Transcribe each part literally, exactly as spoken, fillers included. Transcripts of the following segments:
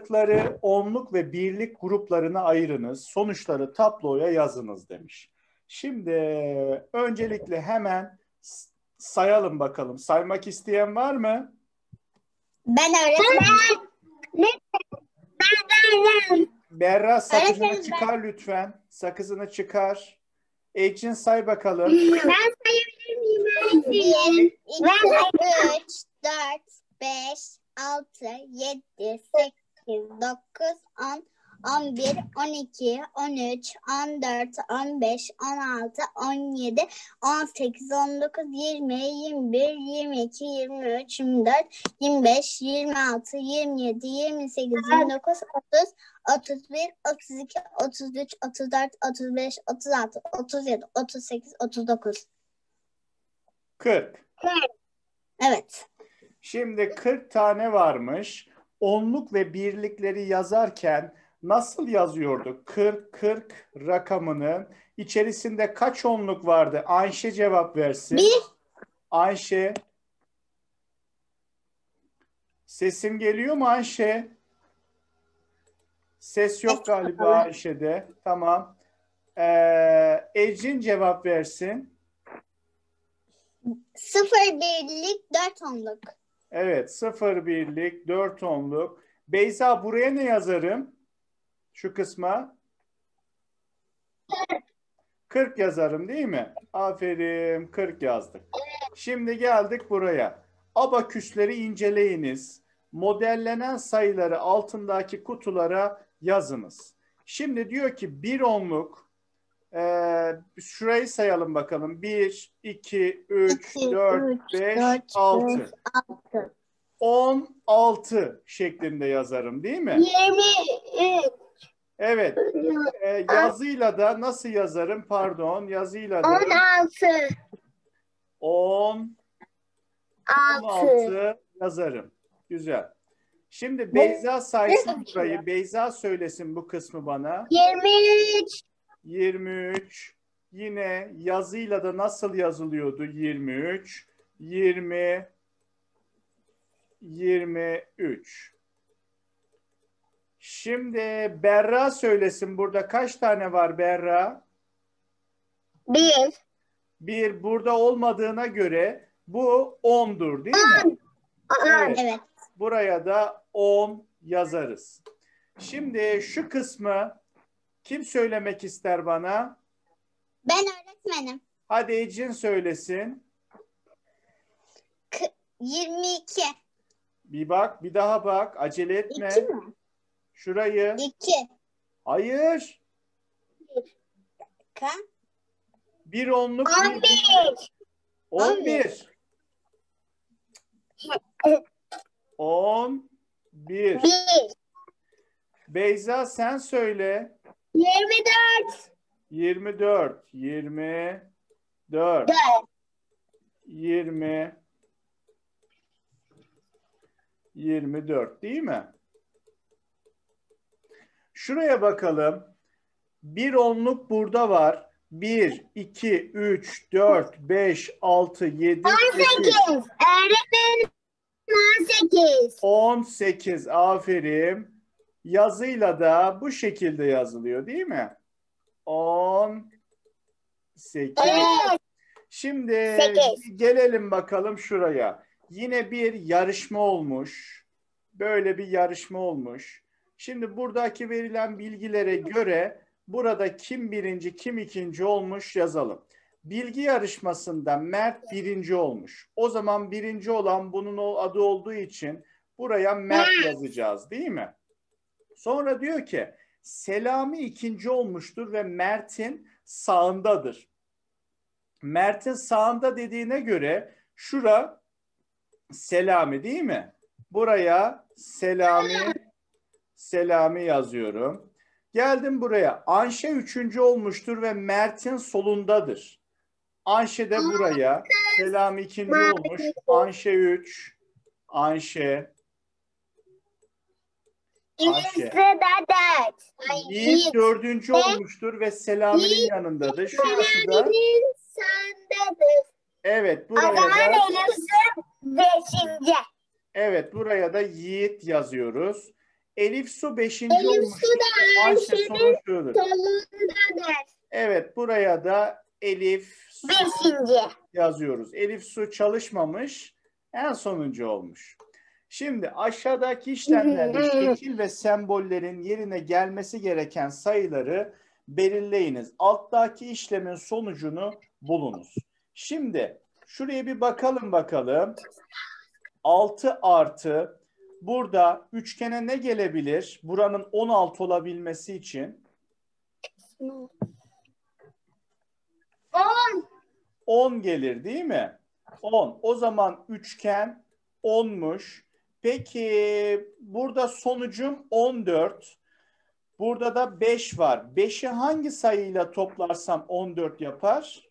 Saydıkları onluk ve birlik gruplarına ayırınız. Sonuçları tabloya yazınız demiş. Şimdi öncelikle hemen sayalım bakalım. Saymak isteyen var mı? Ben öğretmenim. Berra sakızını Öğretmenim, çıkar lütfen. Sakızını çıkar. Ecin say bakalım. Ben sayabilir miyim öğretmenim? bir, iki, üç, dört, beş, altı, yedi, sekiz, dokuz, on, on bir, on iki, on üç, on dört, on beş, on altı, on yedi, on sekiz, on dokuz, yirmi, yirmi bir, yirmi iki, yirmi üç, yirmi dört, yirmi beş, yirmi altı, yirmi yedi, yirmi sekiz, yirmi dokuz, otuz, otuz bir, otuz iki, otuz üç, otuz dört, otuz beş, otuz altı, otuz yedi, otuz sekiz, otuz dokuz. kırk. Evet. Şimdi kırk tane varmış. Onluk ve birlikleri yazarken nasıl yazıyorduk? kırk kırk rakamının içerisinde kaç onluk vardı? Ayşe cevap versin. Bir. Ayşe. Sesim geliyor mu Ayşe? Ses yok galiba Ayşe'de. Tamam. Ee, Ecin cevap versin. Sıfır birlik dört onluk. Evet, sıfır birlik dört onluk. Beyza buraya ne yazarım? Şu kısma. kırk yazarım değil mi? Aferin, kırk yazdık. Şimdi geldik buraya. Abaküsleri inceleyiniz. Modellenen sayıları altındaki kutulara yazınız. Şimdi diyor ki bir onluk, e, şurayı sayalım bakalım. bir, iki, üç, dört, beş, altı. on altı şeklinde yazarım değil mi? yirmi üç. Evet. E, yazıyla da nasıl yazarım? Pardon. Yazıyla da on altı. on altı yazarım. Güzel. Şimdi Beyza saysın burayı. Beyza söylesin bu kısmı bana. yirmi üç. yirmi üç. Yine yazıyla da nasıl yazılıyordu? yirmi üç. yirmi. yirmi üç. Şimdi Berra söylesin. Burada kaç tane var Berra? bir. Bir burada olmadığına göre bu ondur değil mi? Evet. Evet. Buraya da on yazarız. Şimdi şu kısmı kim söylemek ister bana? Ben öğretmenim. Hadi Ecin söylesin. yirmi iki. Bir bak, bir daha bak. Acele etme. iki mi? Şurayı. iki. Hayır. Ka? Bir onluk. on bir. On bir. On bir. bir. Beyza sen söyle. yirmi dört. Yirmi dört. Yirmi dört. Yirmi. Yirmi dört değil mi? Şuraya bakalım. Bir onluk burada var. Bir, iki, üç, dört, beş, altı, yedi, sekiz. Öğretmenim on sekiz. on sekiz. Aferin. Yazıyla da bu şekilde yazılıyor değil mi? on sekiz. Evet. Şimdi sekiz. gelelim bakalım şuraya. Yine bir yarışma olmuş. Böyle bir yarışma olmuş. Şimdi buradaki verilen bilgilere göre burada kim birinci, kim ikinci olmuş yazalım. Bilgi yarışmasında Mert birinci olmuş. O zaman birinci olan bunun adı olduğu için buraya Mert yazacağız değil mi? Sonra diyor ki Selami ikinci olmuştur ve Mert'in sağındadır. Mert'in sağında dediğine göre şura Selami değil mi? Buraya Selami Selami yazıyorum. Geldim buraya. Anşe üçüncü olmuştur ve Mert'in solundadır. Anşe de buraya. Selami ikinci olmuş. Anşe üç. Anşe. Anşe. Yiğit dördüncü olmuştur ve Selami'nin yanındadır. Şurası da. Evet buraya da. beşinci. Evet buraya da Yiğit yazıyoruz. Elif Su beşinci Elif olmuş. Su da Ayşe Ayşe'nin sorun şudur. solundadır. Evet, buraya da Elif Su Beşinci. yazıyoruz. Elif Su çalışmamış. En sonuncu olmuş. Şimdi aşağıdaki işlemlerde şekil ve sembollerin yerine gelmesi gereken sayıları belirleyiniz. Alttaki işlemin sonucunu bulunuz. Şimdi şuraya bir bakalım bakalım. altı artı burada üçgene ne gelebilir? Buranın on altı olabilmesi için. On. on gelir değil mi? on. O zaman üçgen onmuş. Peki burada sonucum on dört. Burada da beş var. beşi hangi sayıyla toplarsam on dört yapar?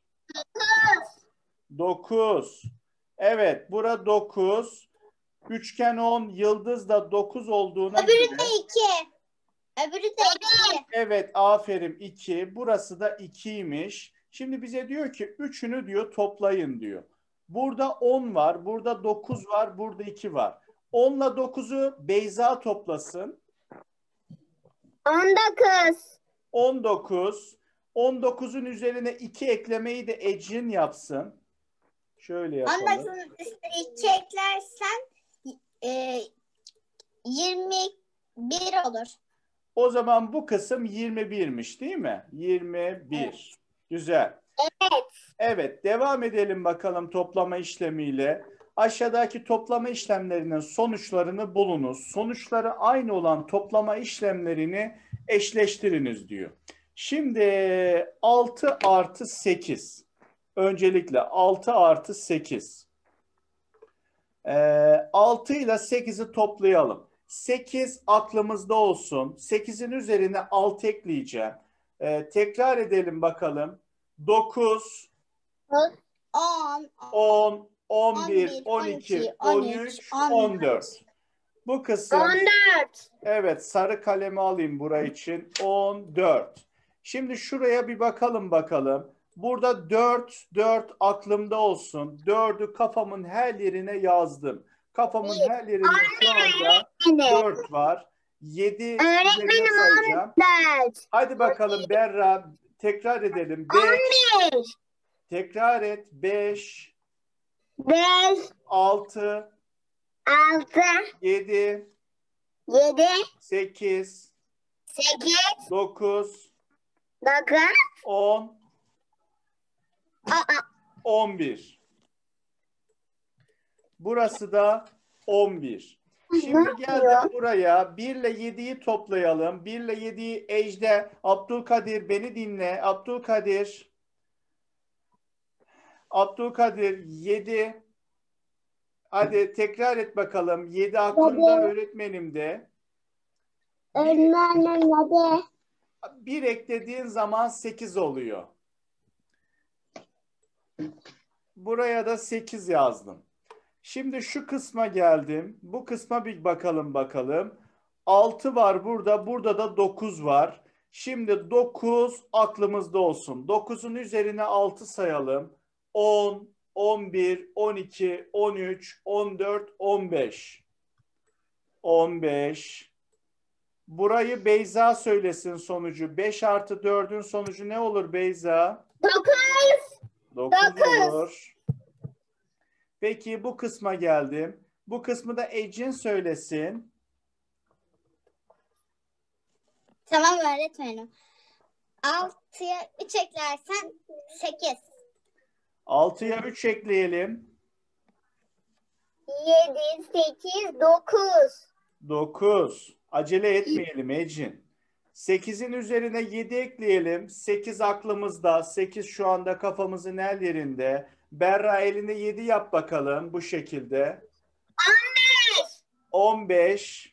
dokuz. Evet, bura dokuz. Üçgen on, yıldız da dokuz olduğuna Öbürü göre. de iki. Öbürü de iki. Evet, aferin iki. Burası da ikiymiş. Şimdi bize diyor ki üçünü diyor toplayın diyor. Burada on var, burada dokuz var, burada iki var. on ile dokuzu Beyza toplasın. On dokuz. on dokuz. on dokuzun üzerine iki eklemeyi de Ecrin yapsın. Şöyle yapalım. On dokuzun üstüne iki eklersen e, yirmi bir olur. O zaman bu kısım yirmi birmiş değil mi? yirmi bir. Evet. Güzel. Evet. Evet, devam edelim bakalım toplama işlemiyle. Aşağıdaki toplama işlemlerinin sonuçlarını bulunuz. Sonuçları aynı olan toplama işlemlerini eşleştiriniz diyor. Şimdi altı artı sekiz. Öncelikle altı artı sekiz. Ee, altı ile sekizi toplayalım. sekiz aklımızda olsun. sekizin üzerine altı ekleyeceğim. Ee, tekrar edelim bakalım. dokuz, On. on, on bir, on iki, on üç, on dört. Bu kısım, On dört. evet, sarı kalemi alayım buraya için. on dört. Şimdi şuraya bir bakalım bakalım. Burada dört, dört aklımda olsun. dördü kafamın her yerine yazdım. Kafamın her yerinde şu anda dört var. yedi üzerine sayacağım. Dört. Hadi bakalım Berra, tekrar edelim. beş, Bir. tekrar et. beş, Beş. altı, Altı. yedi, Yedi. sekiz, Sekiz. dokuz, Dokuz. on, on bir. Burası da on bir. Şimdi geldik buraya. bir ile yediyi toplayalım. bir ile yediyi Ejder, Abdülkadir beni dinle. Abdülkadir. Abdülkadir yedi. Hadi tekrar et bakalım. yedi aklımda, öğretmenimde. Öğretmenim hadi. bir eklediğin zaman sekiz oluyor. Buraya da sekiz yazdım. Şimdi şu kısma geldim. Bu kısma bir bakalım bakalım. altı var burada. Burada da dokuz var. Şimdi dokuz aklımızda olsun. dokuzun üzerine altı sayalım. on, on bir, on iki, on üç, on dört, on beş. on beş. Burayı Beyza söylesin sonucu. beş artı dördün sonucu ne olur Beyza? Dokuz. dokuz Dokuz. olur. Peki bu kısma geldim. Bu kısmı da Ecin söylesin. Tamam öğretmenim. Altıya üç eklersen sekiz. altıya üç ekleyelim. Yedi, sekiz, dokuz. dokuz. Acele etmeyelim Ecin. sekizin üzerine yedi ekleyelim. sekiz aklımızda. sekiz şu anda kafamızın her yerinde. Berra elinde yedi yap bakalım bu şekilde. On beş. on beş.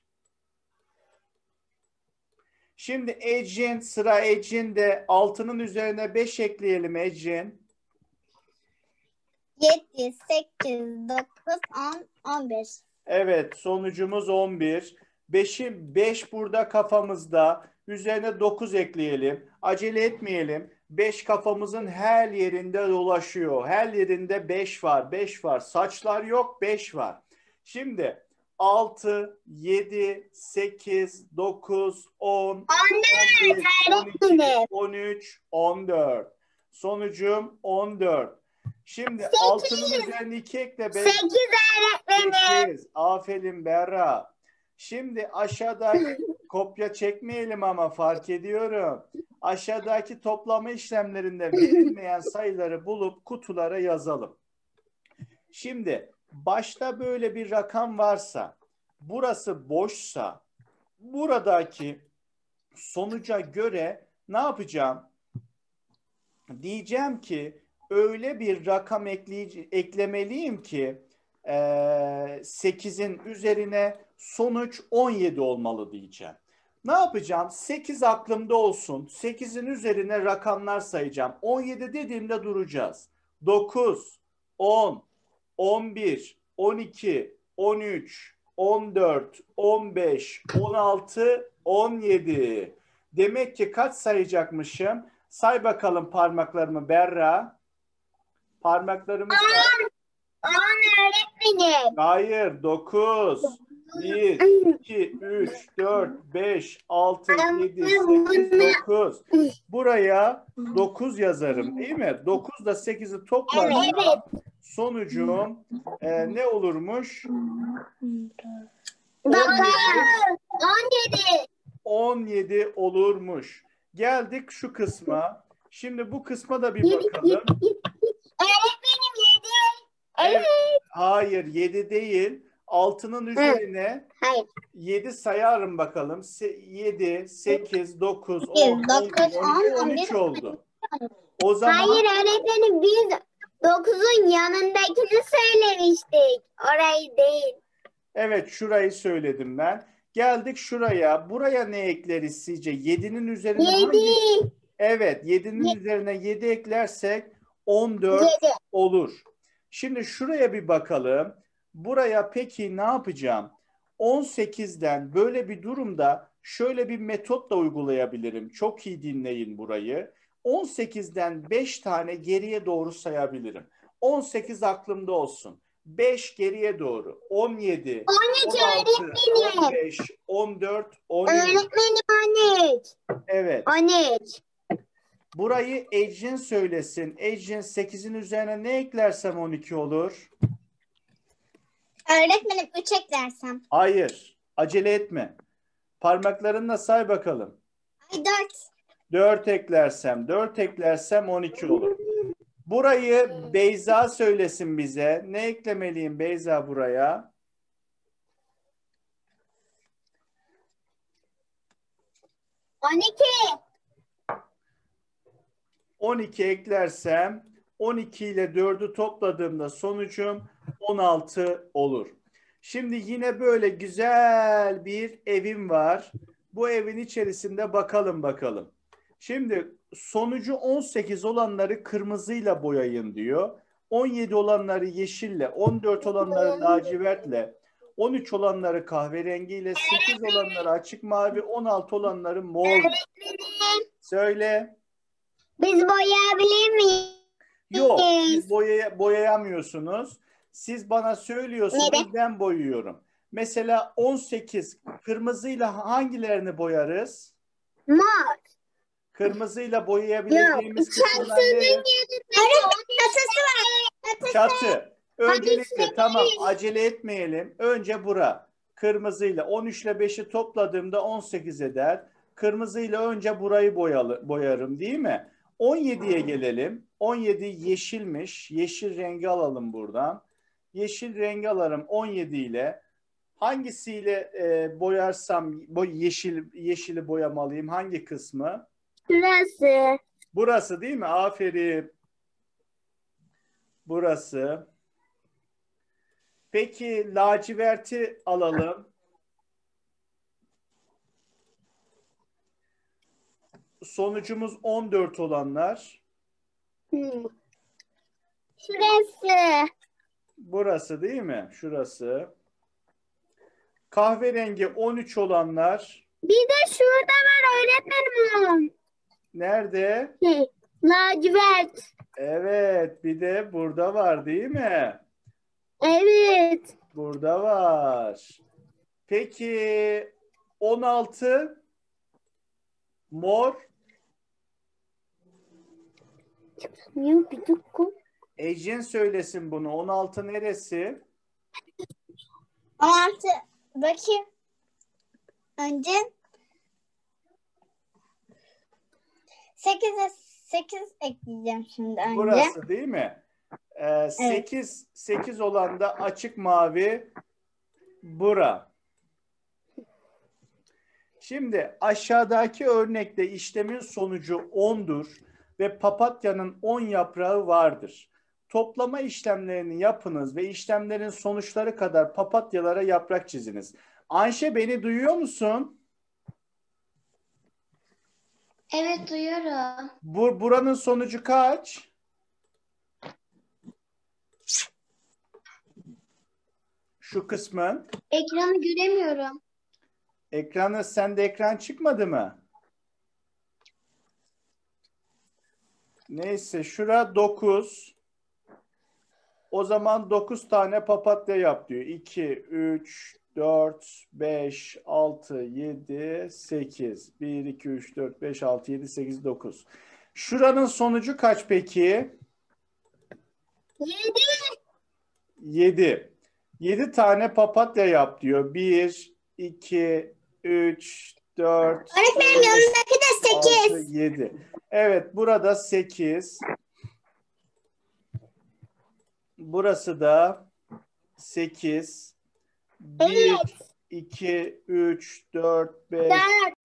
Şimdi Ecin, sıra Ecin'de. altının üzerine beş ekleyelim Ecin. Yedi, sekiz, dokuz, on, on beş. Evet, sonucumuz on bir. beşi beş burada kafamızda. Üzerine dokuz ekleyelim. Acele etmeyelim. beş kafamızın her yerinde dolaşıyor. Her yerinde beş var. beş var. Saçlar yok, beş var. Şimdi altı, yedi, sekiz, dokuz, on, On on bir, on iki, öğretmenim. on üç, on dört. Sonucum on dört. Şimdi Sekiz. altının üzerine iki ekle. Sekiz öğretmenim. sekiz. Aferin Berra. Şimdi aşağıda kopya çekmeyelim ama fark ediyorum. Aşağıdaki toplama işlemlerinde verilmeyen sayıları bulup kutulara yazalım. Şimdi başta böyle bir rakam varsa, burası boşsa, buradaki sonuca göre ne yapacağım? Diyeceğim ki öyle bir rakam ekleyici, eklemeliyim ki e, sekizin üzerine sonuç on yedi olmalı diyeceğim. Ne yapacağım? sekiz aklımda olsun. sekizin üzerine rakamlar sayacağım. on yedi dediğimde duracağız. dokuz, on, on bir, on iki, on üç, on dört, on beş, on altı, on yedi. Demek ki kaç sayacakmışım? Say bakalım parmaklarımı Berra. Parmaklarımı say. On öğretmenim. Hayır, dokuz. bir, iki, üç, dört, beş, altı, yedi, sekiz, dokuz. Buraya dokuz yazarım değil mi? dokuz da sekizi toplarsam Evet. sonucum e, ne olurmuş? Dokuz. On yedi. on yedi olurmuş. Geldik şu kısma. Şimdi bu kısma da bir bakalım. Öğretmenim yedi. Evet. Hayır, yedi değil. altının üzerine Hayır. yedi sayarım bakalım. yedi, sekiz, dokuz, on, on dokuz, bir, on iki, on, on on üç bir. oldu. O zaman Hayır öğretmenim biz dokuzun yanındakini söylemiştik. Orayı değil. evet şurayı söyledim ben. Geldik şuraya. Buraya ne ekleriz sizce? yedinin üzerine hangi? Yedi. Evet, yedinin Ye- üzerine yedi eklersek on dört Yedi. olur. Şimdi şuraya bir bakalım. Buraya peki ne yapacağım? on sekizden böyle bir durumda şöyle bir metotla uygulayabilirim. Çok iyi dinleyin burayı. on sekizden beş tane geriye doğru sayabilirim. on sekiz aklımda olsun. beş geriye doğru. on yedi, On üç on altı, on öğretmenim. beş, on dört, on üç. Öğretmenim on üç. Evet. On üç. Burayı Ecrin söylesin. Ecrin sekizin üzerine ne eklersem on iki olur? Öğretmenim üç eklersem. Hayır. Acele etme. Parmaklarınla say bakalım. Ay dört. dört eklersem, dört eklersem on iki olur. Burayı Beyza söylesin bize. Ne eklemeliyim Beyza buraya? On iki. on iki eklersem on iki ile dördü topladığımda sonucum on altı olur. Şimdi yine böyle güzel bir evim var. Bu evin içerisinde bakalım bakalım. Şimdi sonucu on sekiz olanları kırmızıyla boyayın diyor. on yedi olanları yeşille, on dört olanları lacivertle, on üç olanları kahverengiyle, sekiz olanları açık mavi, on altı olanları mor. Öğretmenim Söyle. biz boyayabilir miyiz? Yok, siz boya, boyayamıyorsunuz. Siz bana söylüyorsunuz, Neden? ben boyuyorum. Mesela on sekiz kırmızıyla hangilerini boyarız? Mor. Kırmızıyla boyayabileceğimiz kısımlar Çatının neresi? yanında çatısı var. Çatı. Öncelikle Hangisi? tamam acele etmeyelim. Önce bura. Kırmızıyla on üç ile beşi topladığımda on sekiz eder. Kırmızıyla önce burayı boyalı, boyarım değil mi? on yediye gelelim. on yedi yeşilmiş. Yeşil rengi alalım buradan. Yeşil rengi alırım on yedi ile. Hangisiyle e, boyarsam boy, yeşil yeşili boyamalıyım? Hangi kısmı? Şurası. Burası değil mi? Aferin. Burası. Peki laciverti alalım. Sonucumuz on dört olanlar. Hmm. Şurası. Burası değil mi? Şurası. Kahverengi on üç olanlar. Bir de şurada var öğretmenim. Nerede? Şey, lacivert. Evet, bir de burada var değil mi? Evet. Burada var. Peki on altı mor. Yok bir dakika. Ecin söylesin bunu. on altı neresi? on altı bakayım. Önce sekize sekiz ekleyeceğim şimdi önce. Burası değil mi? Ee, sekiz, sekiz olan da açık mavi bura. Şimdi aşağıdaki örnekte işlemin sonucu ondur ve papatyanın on yaprağı vardır. Toplama işlemlerini yapınız ve işlemlerin sonuçları kadar papatyalara yaprak çiziniz. Ayşe, beni duyuyor musun? Evet, duyuyorum. Bu, buranın sonucu kaç? Şu kısmın. Ekranı göremiyorum. Ekranı, sende ekran çıkmadı mı? Neyse, şura dokuz. O zaman dokuz tane papatya yap diyor. iki, üç, dört, beş, altı, yedi, sekiz. bir, iki, üç, dört, beş, altı, yedi, sekiz, dokuz. Şuranın sonucu kaç peki? Yedi. yedi. yedi tane papatya yap diyor. bir, iki, üç, dört, Öğretmenim, yanındaki de altı, sekiz. yedi. Evet, burada sekiz. Burası da sekiz. bir, iki, üç, dört, beş,